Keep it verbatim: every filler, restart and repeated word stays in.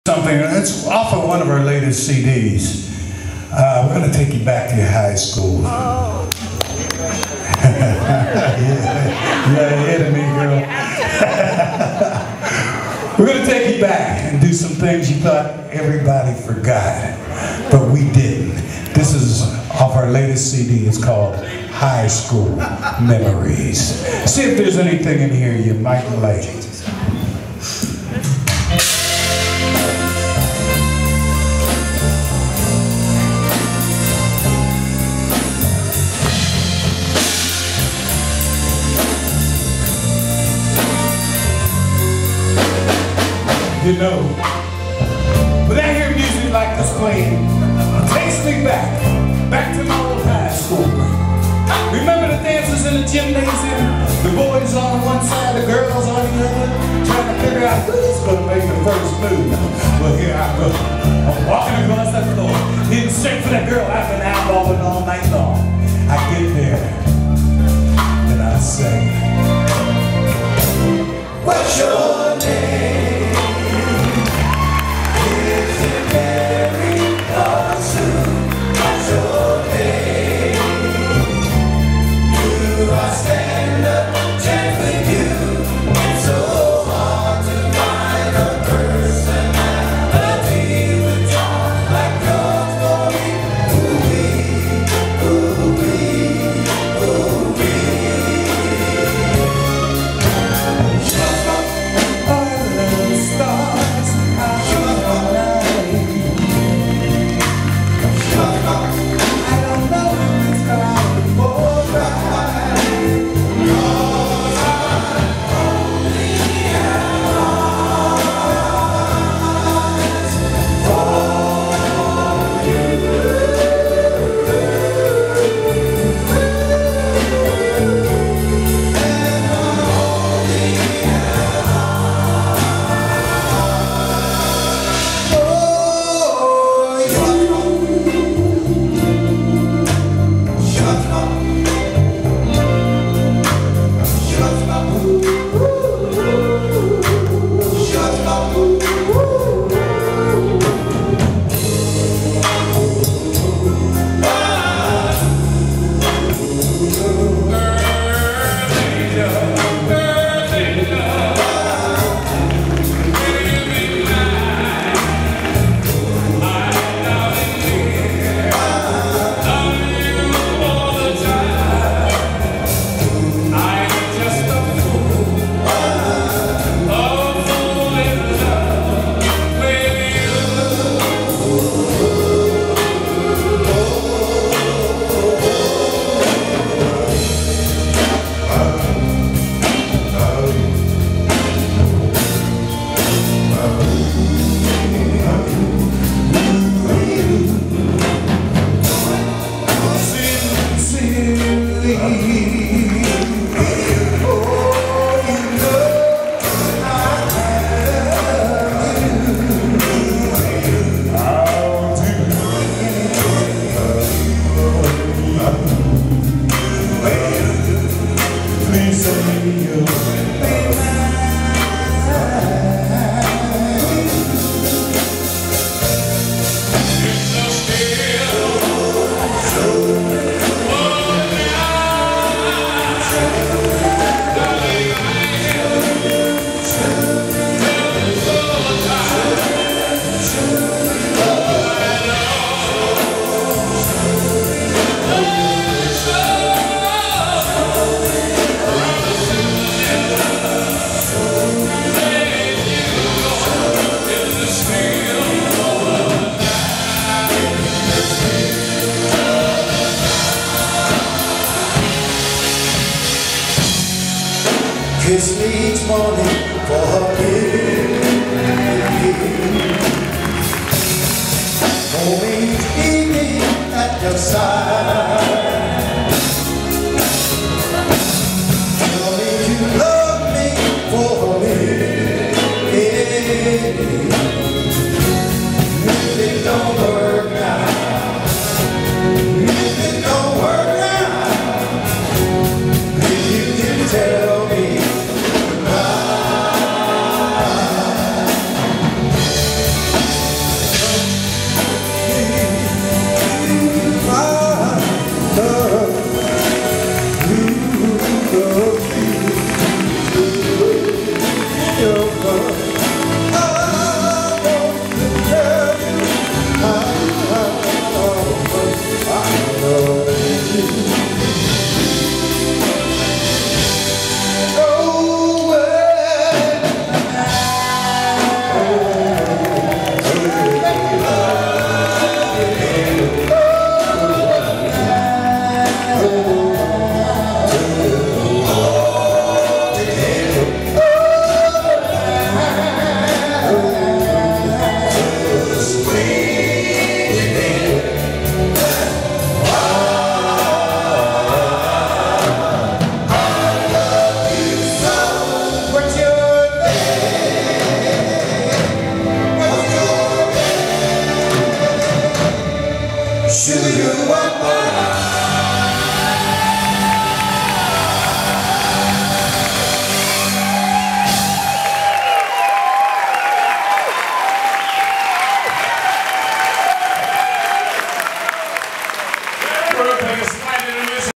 Something that's off of one of our latest C Ds. Uh, we're going to take you back to your high school. Oh. yeah, yeah, you hit me, girl. We're going to take you back and do some things you thought everybody forgot, but we didn't. This is off our latest C D. It's called High School Memories. See if there's anything in here you might like. You know, when I hear music like this playing, it takes me back, back to my old high school. Remember the dances in the gymnasium? The boys on one side, the girls on the other, trying to figure out who's going to make the first move. Well, here I go. I'm walking across that floor, hitting straight for that girl after that.